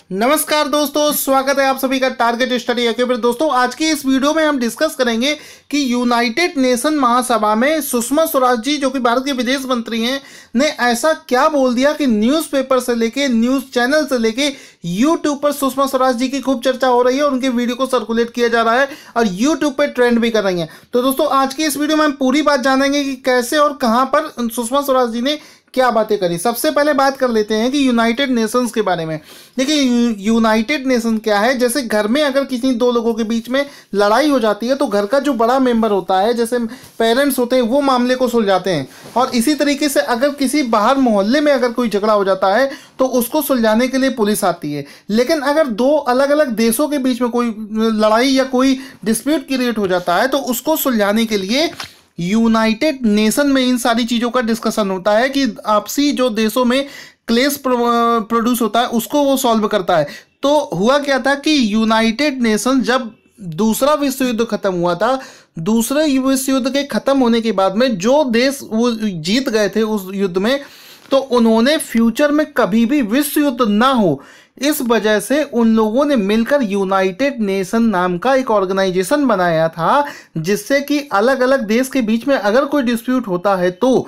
नमस्कार दोस्तों, स्वागत है आप सभी का टारगेट स्टडी अकेडमी। दोस्तों, आज की इस वीडियो में हम डिस्कस करेंगे कि यूनाइटेड नेशन महासभा में सुषमा स्वराज जी, जो कि भारत के विदेश मंत्री हैं, ने ऐसा क्या बोल दिया कि न्यूज़पेपर से लेके न्यूज़ चैनल से लेके यूट्यूब पर सुषमा स्वराज जी की खूब चर्चा हो रही है और उनके वीडियो को सर्कुलेट किया जा रहा है और यूट्यूब पर ट्रेंड भी कर रही है। तो दोस्तों, आज की इस वीडियो में हम पूरी बात जानेंगे कि कैसे और कहाँ पर सुषमा स्वराज जी ने क्या बातें करी। सबसे पहले बात कर लेते हैं कि यूनाइटेड नेशंस के बारे में। देखिए, यूनाइटेड नेशन क्या है। जैसे घर में अगर किसी दो लोगों के बीच में लड़ाई हो जाती है तो घर का जो बड़ा मेंबर होता है, जैसे पेरेंट्स होते हैं, वो मामले को सुलझाते हैं। और इसी तरीके से अगर किसी बाहर मोहल्ले में अगर कोई झगड़ा हो जाता है तो उसको सुलझाने के लिए पुलिस आती है। लेकिन अगर दो अलग अलग देशों के बीच में कोई लड़ाई या कोई डिस्प्यूट क्रिएट हो जाता है तो उसको सुलझाने के लिए यूनाइटेड नेशन में इन सारी चीज़ों का डिस्कशन होता है कि आपसी जो देशों में क्लेश प्रोड्यूस होता है उसको वो सॉल्व करता है। तो हुआ क्या था कि यूनाइटेड नेशन जब दूसरा विश्व युद्ध खत्म हुआ था, दूसरे विश्व युद्ध के खत्म होने के बाद में जो देश वो जीत गए थे उस युद्ध में, तो उन्होंने फ्यूचर में कभी भी विश्व युद्ध ना हो, इस वजह से उन लोगों ने मिलकर यूनाइटेड नेशन नाम का एक ऑर्गेनाइजेशन बनाया था, जिससे कि अलग अलग देश के बीच में अगर कोई डिस्प्यूट होता है तो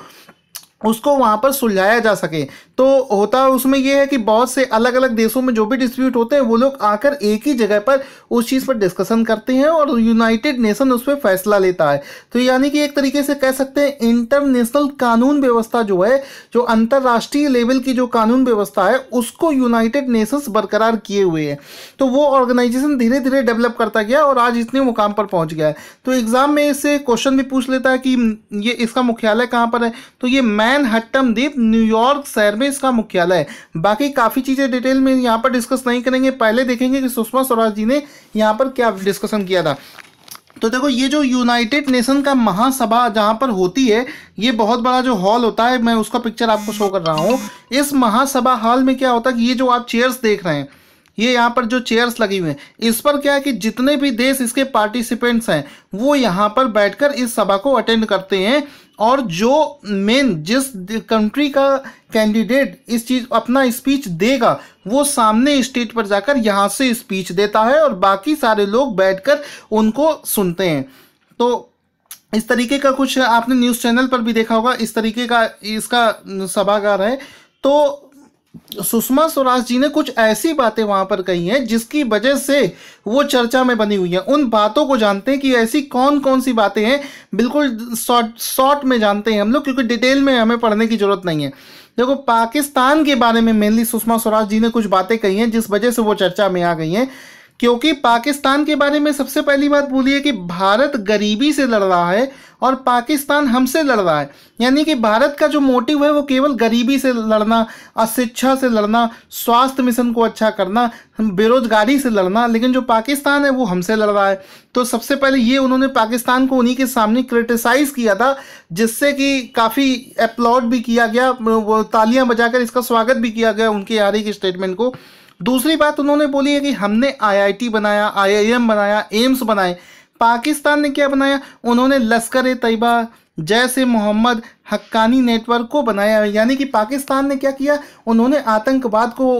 उसको वहाँ पर सुलझाया जा सके। तो होता उसमें यह है कि बहुत से अलग अलग देशों में जो भी डिस्प्यूट होते हैं वो लोग आकर एक ही जगह पर उस चीज़ पर डिस्कशन करते हैं और यूनाइटेड नेशन उस पर फैसला लेता है। तो यानी कि एक तरीके से कह सकते हैं इंटरनेशनल कानून व्यवस्था जो है, जो अंतर्राष्ट्रीय लेवल की जो कानून व्यवस्था है, उसको यूनाइटेड नेशंस बरकरार किए हुए है। तो वो ऑर्गेनाइजेशन धीरे धीरे डेवलप करता गया और आज इतने मुकाम पर पहुँच गया है। तो एग्जाम में इससे क्वेश्चन भी पूछ लेता है कि ये इसका मुख्यालय कहाँ पर है। तो ये मैनहट्टन द्वीप न्यूयॉर्क शहर में इसका मुख्यालय है। बाकी काफ़ी चीज़ें डिटेल में यहाँ पर डिस्कस नहीं करेंगे, पहले देखेंगे कि सुषमा स्वराज जी ने यहाँ पर क्या डिस्कशन किया था। तो देखो, ये जो यूनाइटेड नेशन का महासभा जहाँ पर होती है, ये बहुत बड़ा जो हॉल होता है, मैं उसका पिक्चर आपको शो कर रहा हूँ। इस महासभा हॉल में क्या होता है कि ये जो आप चेयर्स देख रहे हैं, ये यहाँ पर जो चेयर्स लगी हुई हैं, इस पर क्या है कि जितने भी देश इसके पार्टिसिपेंट्स हैं वो यहाँ पर बैठकर इस सभा को अटेंड करते हैं। और जो मेन जिस कंट्री का कैंडिडेट इस चीज़ अपना स्पीच देगा, वो सामने स्टेज पर जाकर यहाँ से स्पीच देता है और बाकी सारे लोग बैठकर उनको सुनते हैं। तो इस तरीके का कुछ आपने न्यूज़ चैनल पर भी देखा होगा, इस तरीके का इसका सभागार है। तो सुषमा स्वराज जी ने कुछ ऐसी बातें वहां पर कही हैं जिसकी वजह से वो चर्चा में बनी हुई है। उन बातों को जानते हैं कि ऐसी कौन कौन सी बातें हैं, बिल्कुल शॉर्ट में जानते हैं हम लोग, क्योंकि डिटेल में हमें पढ़ने की जरूरत नहीं है। देखो, पाकिस्तान के बारे में मेनली सुषमा स्वराज जी ने कुछ बातें कही हैं जिस वजह से वो चर्चा में आ गई हैं। क्योंकि पाकिस्तान के बारे में सबसे पहली बात बोली है कि भारत गरीबी से लड़ रहा है और पाकिस्तान हमसे लड़ रहा है। यानी कि भारत का जो मोटिव है वो केवल गरीबी से लड़ना, अशिक्षा से लड़ना, स्वास्थ्य मिशन को अच्छा करना, बेरोजगारी से लड़ना, लेकिन जो पाकिस्तान है वो हमसे लड़ रहा है। तो सबसे पहले ये उन्होंने पाकिस्तान को उन्हीं के सामने क्रिटिसाइज़ किया था, जिससे कि काफ़ी अपलॉड भी किया गया, वो तालियां बजाकर इसका स्वागत भी किया गया उनके हारी के स्टेटमेंट को। दूसरी बात उन्होंने बोली है कि हमने आईआईटी बनाया, आईआईएम बनाया, एम्स बनाए। पाकिस्तान ने क्या बनाया? उन्होंने लश्कर-ए-तैयबा, जैश-ए-मोहम्मद, हक्कानी नेटवर्क को बनाया। यानी कि पाकिस्तान ने क्या किया? उन्होंने आतंकवाद को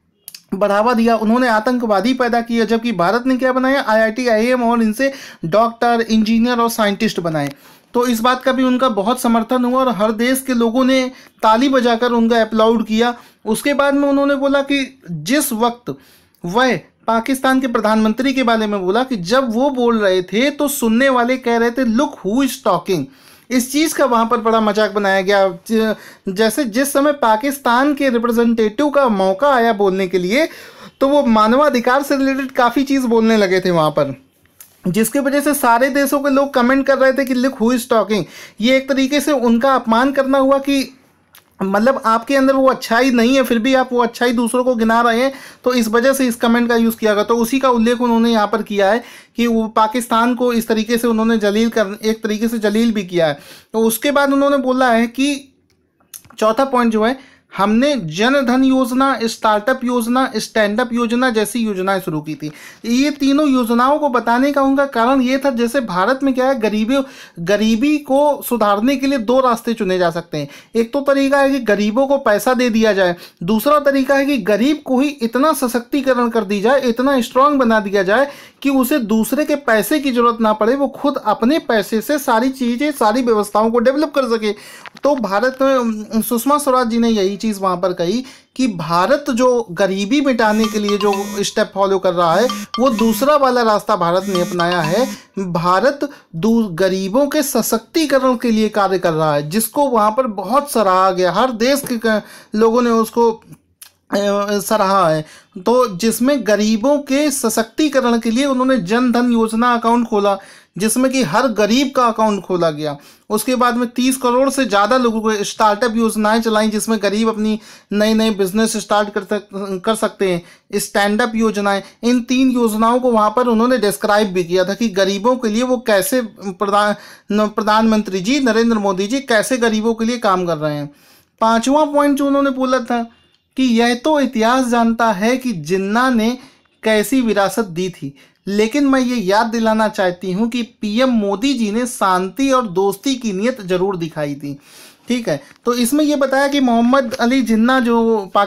बढ़ावा दिया, उन्होंने आतंकवादी पैदा किया। जबकि भारत ने क्या बनाया? आईआईटी, आईआईएम और इनसे डॉक्टर, इंजीनियर और साइंटिस्ट बनाए। तो इस बात का भी उनका बहुत समर्थन हुआ और हर देश के लोगों ने ताली बजाकर उनका अपलाउड किया। उसके बाद में उन्होंने बोला कि जिस वक्त वह पाकिस्तान के प्रधानमंत्री के बारे में बोला कि जब वो बोल रहे थे तो सुनने वाले कह रहे थे लुक हु इज टॉकिंग। इस चीज़ का वहाँ पर बड़ा मजाक बनाया गया। जैसे जिस समय पाकिस्तान के रिप्रेजेंटेटिव का मौका आया बोलने के लिए, तो वो मानवाधिकार से रिलेटेड काफ़ी चीज़ बोलने लगे थे वहाँ पर, जिसकी वजह से सारे देशों के लोग कमेंट कर रहे थे कि लुक हु इज टॉकिंग। ये एक तरीके से उनका अपमान करना हुआ कि मतलब आपके अंदर वो अच्छाई नहीं है, फिर भी आप वो अच्छाई दूसरों को गिना रहे हैं। तो इस वजह से इस कमेंट का यूज़ किया गया। तो उसी का उल्लेख उन्होंने यहाँ पर किया है कि वो पाकिस्तान को इस तरीके से उन्होंने एक तरीके से जलील भी किया है। तो उसके बाद उन्होंने बोला है कि चौथा पॉइंट जो है, हमने जन धन योजना, स्टार्टअप योजना, स्टैंड अप योजना जैसी योजनाएं शुरू की थी। ये तीनों योजनाओं को बताने का उनका कारण ये था, जैसे भारत में क्या है, गरीबी को सुधारने के लिए दो रास्ते चुने जा सकते हैं। एक तो तरीका है कि गरीबों को पैसा दे दिया जाए, दूसरा तरीका है कि गरीब को ही इतना सशक्तिकरण कर दी जाए, इतना स्ट्रांग बना दिया जाए कि उसे दूसरे के पैसे की जरूरत ना पड़े, वो खुद अपने पैसे से सारी चीज़ें, सारी व्यवस्थाओं को डेवलप कर सके। तो भारत में सुषमा स्वराज जी ने यही चीज़ वहाँ पर कही कि भारत जो गरीबी मिटाने के लिए जो स्टेप फॉलो कर रहा है, वो दूसरा वाला रास्ता भारत ने अपनाया है। भारत गरीबों के सशक्तिकरण के लिए कार्य कर रहा है, जिसको वहाँ पर बहुत सराहा गया, हर देश के लोगों ने उसको सराहा है। तो जिसमें गरीबों के सशक्तिकरण के लिए उन्होंने जन धन योजना अकाउंट खोला, जिसमें कि हर गरीब का अकाउंट खोला गया। उसके बाद में 30 करोड़ से ज़्यादा लोगों को स्टार्टअप योजनाएं चलाई, जिसमें गरीब अपनी नए नए बिजनेस स्टार्ट कर सकते हैं। स्टैंड अप योजनाएं, इन 3 योजनाओं को वहाँ पर उन्होंने डिस्क्राइब भी किया था कि गरीबों के लिए वो कैसे प्रधानमंत्री जी नरेंद्र मोदी जी कैसे गरीबों के लिए काम कर रहे हैं। 5वां पॉइंट जो उन्होंने बोला था कि यह तो इतिहास जानता है कि जिन्ना ने कैसी विरासत दी थी, लेकिन मैं ये याद दिलाना चाहती हूँ कि पीएम मोदी जी ने शांति और दोस्ती की नीयत जरूर दिखाई थी। ठीक है, तो इसमें ये बताया कि मोहम्मद अली जिन्ना जो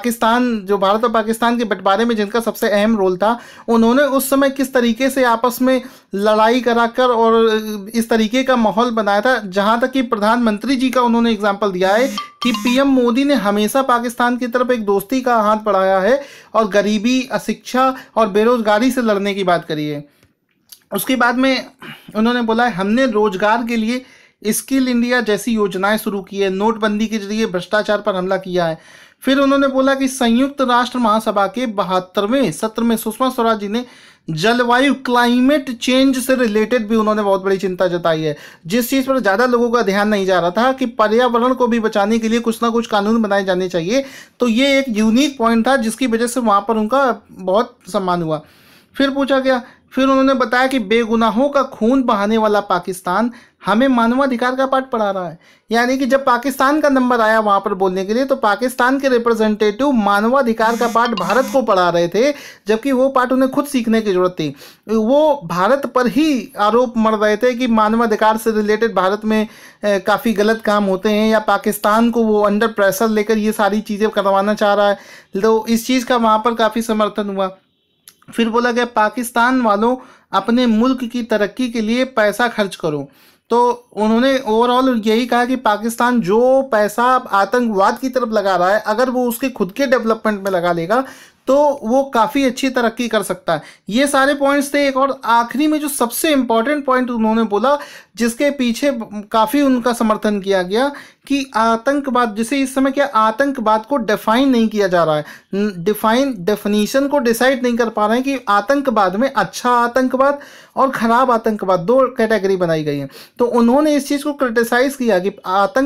भारत और पाकिस्तान के बंटवारे में जिनका सबसे अहम रोल था, उन्होंने उस समय किस तरीके से आपस में लड़ाई कराकर और इस तरीके का माहौल बनाया था। जहाँ तक कि प्रधानमंत्री जी का उन्होंने एग्जाम्पल दिया है कि पीएम मोदी ने हमेशा पाकिस्तान की तरफ एक दोस्ती का हाथ बढ़ाया है और गरीबी, अशिक्षा और बेरोजगारी से लड़ने की बात करी है। उसके बाद में उन्होंने बोला है, हमने रोजगार के लिए स्किल इंडिया जैसी योजनाएं शुरू की है, नोटबंदी के जरिए भ्रष्टाचार पर हमला किया है। फिर उन्होंने बोला कि संयुक्त राष्ट्र महासभा के 72वें सत्र में सुषमा स्वराज जी ने जलवायु, क्लाइमेट चेंज से रिलेटेड भी उन्होंने बहुत बड़ी चिंता जताई है, जिस चीज़ पर ज़्यादा लोगों का ध्यान नहीं जा रहा था कि पर्यावरण को भी बचाने के लिए कुछ ना कुछ कानून बनाए जाने चाहिए। तो ये एक यूनिक पॉइंट था जिसकी वजह से वहाँ पर उनका बहुत सम्मान हुआ। फिर पूछा गया, फिर उन्होंने बताया कि बेगुनाहों का खून बहाने वाला पाकिस्तान हमें मानवाधिकार का पाठ पढ़ा रहा है। यानी कि जब पाकिस्तान का नंबर आया वहाँ पर बोलने के लिए, तो पाकिस्तान के रिप्रेजेंटेटिव मानवाधिकार का पाठ भारत को पढ़ा रहे थे, जबकि वो पाठ उन्हें खुद सीखने की जरूरत थी। वो भारत पर ही आरोप मढ़ रहे थे कि मानवाधिकार से रिलेटेड भारत में काफ़ी गलत काम होते हैं, या पाकिस्तान को वो अंडर प्रेशर लेकर ये सारी चीज़ें करवाना चाह रहा है। तो इस चीज़ का वहाँ पर काफ़ी समर्थन हुआ। फिर बोला गया, पाकिस्तान वालों, अपने मुल्क की तरक्की के लिए पैसा खर्च करो। तो उन्होंने ओवरऑल यही कहा कि पाकिस्तान जो पैसा आतंकवाद की तरफ लगा रहा है, अगर वो उसके खुद के डेवलपमेंट में लगा लेगा तो वो काफ़ी अच्छी तरक्की कर सकता है। ये सारे पॉइंट्स थे। एक और आखिरी में जो सबसे इम्पॉर्टेंट पॉइंट उन्होंने बोला, जिसके पीछे काफ़ी उनका समर्थन किया गया, कि आतंकवाद, जिसे इस समय क्या आतंकवाद को डिफाइन नहीं किया जा रहा है, डेफिनीशन को डिसाइड नहीं कर पा रहे हैं कि आतंकवाद में अच्छा आतंकवाद और ख़राब आतंकवाद 2 कैटेगरी बनाई गई है। तो उन्होंने इस चीज़ को क्रिटिसाइज़ किया कि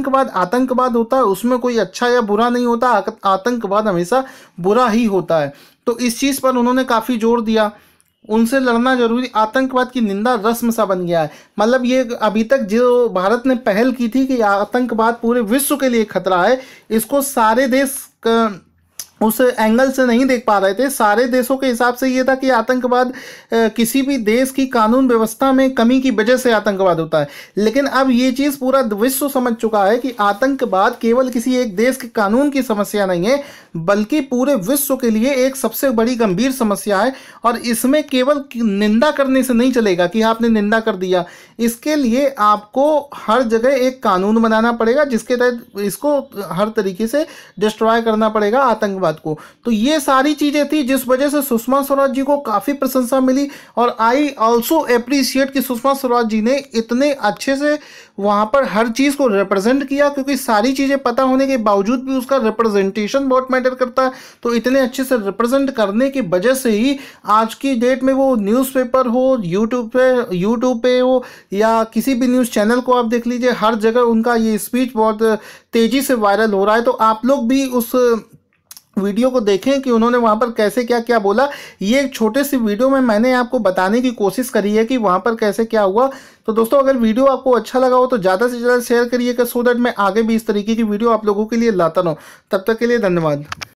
आतंकवाद होता है, उसमें कोई अच्छा या बुरा नहीं होता, आतंकवाद हमेशा बुरा ही होता है। तो इस चीज़ पर उन्होंने काफ़ी जोर दिया, उनसे लड़ना जरूरी, आतंकवाद की निंदा रस्म सा बन गया है। मतलब ये अभी तक जो भारत ने पहल की थी कि आतंकवाद पूरे विश्व के लिए खतरा है, इसको सारे देश उस एंगल से नहीं देख पा रहे थे। सारे देशों के हिसाब से ये था कि आतंकवाद किसी भी देश की कानून व्यवस्था में कमी की वजह से आतंकवाद होता है, लेकिन अब ये चीज़ पूरा विश्व समझ चुका है कि आतंकवाद केवल किसी एक देश के कानून की समस्या नहीं है, बल्कि पूरे विश्व के लिए एक सबसे बड़ी गंभीर समस्या है। और इसमें केवल निंदा करने से नहीं चलेगा कि आपने निंदा कर दिया, इसके लिए आपको हर जगह एक कानून बनाना पड़ेगा जिसके तहत इसको हर तरीके से डिस्ट्रॉय करना पड़ेगा आतंकवाद को। तो ये सारी चीजें थी जिस वजह से सुषमा स्वराज जी को काफी प्रशंसा मिली। और आई ऑल्सो अप्रिशिएट कि सुषमा स्वराज जी ने इतने अच्छे से वहां पर हर चीज को रिप्रेजेंट किया, क्योंकि सारी चीजें पता होने के बावजूद भी उसका रिप्रेजेंटेशन बहुत मैटर करता है। तो इतने अच्छे से रिप्रेजेंट करने की वजह से ही आज की डेट में वो न्यूज़पेपर हो, यूट्यूब पे हो, या किसी भी न्यूज़ चैनल को आप देख लीजिए, हर जगह उनका ये स्पीच बहुत तेजी से वायरल हो रहा है। तो आप लोग भी उस वीडियो को देखें कि उन्होंने वहाँ पर कैसे क्या क्या बोला। ये एक छोटे सी वीडियो में मैंने आपको बताने की कोशिश करी है कि वहाँ पर कैसे क्या हुआ। तो दोस्तों अगर वीडियो आपको अच्छा लगा हो तो ज़्यादा से ज़्यादा शेयर करिएगा, सो दैट मैं आगे भी इस तरीके की वीडियो आप लोगों के लिए लाता रहूँ। तब तक के लिए धन्यवाद।